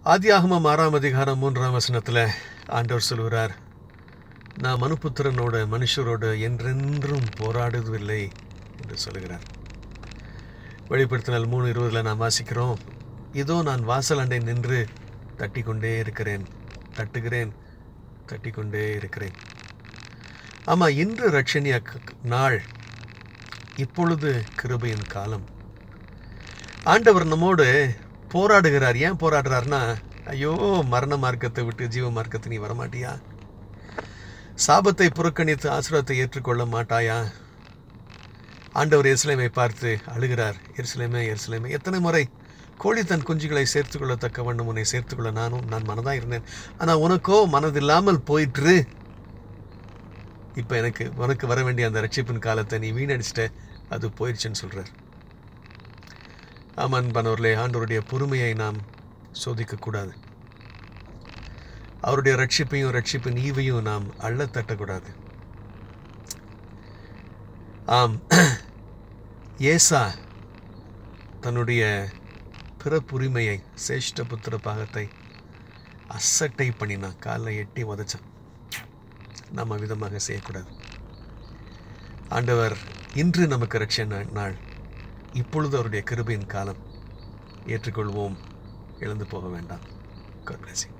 ஆதியாகமம் 6ஆம் அதிகாரம் 3ஆம் வசனத்தில் ஆண்டவர் சொல்கிறார், நான் மனுபுத்திரனோட மனுஷரோட என்றென்றும் போராடுவதில்லை என்று சொல்கிறார். வெளிப்படுத்தினால் 3:20 நாம் வாசிக்கிறோம், இதோ நான் வாசல் அண்டை நின்று தட்டிக்கொண்டே இருக்கிறேன், தட்டிக்கொண்டே இருக்கிறேன். ஆமாம், இன்று ரட்சணிய நாள், இப்பொழுது கிருபையின் காலம். ஆண்டவர் நம்மோடு போராடுகிறார். ஏன் போராடுறார்னா, ஐயோ மரண மார்க்கத்தை விட்டு ஜீவ மார்க்கத்தை நீ வரமாட்டியா? சாபத்தை புறக்கணித்து ஆசீர்வாதத்தை ஏற்றுக்கொள்ள மாட்டாயா? ஆண்டவர் எருசலேமை பார்த்து அழுகிறார். எருசலேமே, எருசலேமே, எத்தனை முறை கோழி தன் குஞ்சுகளை சேர்த்துக்கொள்ளத்தக்க வண்ணம் உன்னை சேர்த்துக்கொள்ள நான் மனதாக இருந்தேன், ஆனால் உனக்கோ மனதில்லாமல் போயிற்று. இப்போ உனக்கு வர வேண்டிய அந்த ரட்சிப்பின் காலத்தை நீ வீணடிச்சிட்ட, அது போயிடுச்சுன்னு சொல்கிறார். அன்பானவர்களே, ஆண்டவருடைய பொறுமையை நாம் சோதிக்கக்கூடாது. அவருடைய ரட்சிப்பின் ஈவையும் நாம் அள்ளத்தட்டக்கூடாது. ஏசா தன்னுடைய பிறப்புரிமையை, சேஷ்ட புத்திர பாகத்தை அசட்டை பண்ணினான், காலில் எட்டி உதைச்சான். நாம் விதமாக செய்யக்கூடாது. ஆண்டவர் இன்று நமக்கு ரட்சண நாள், இப்பொழுது அவருடைய கிருபையின் காலம். ஏற்றுக்கொள்வோம், இழந்து போக வேண்டாம். God bless you.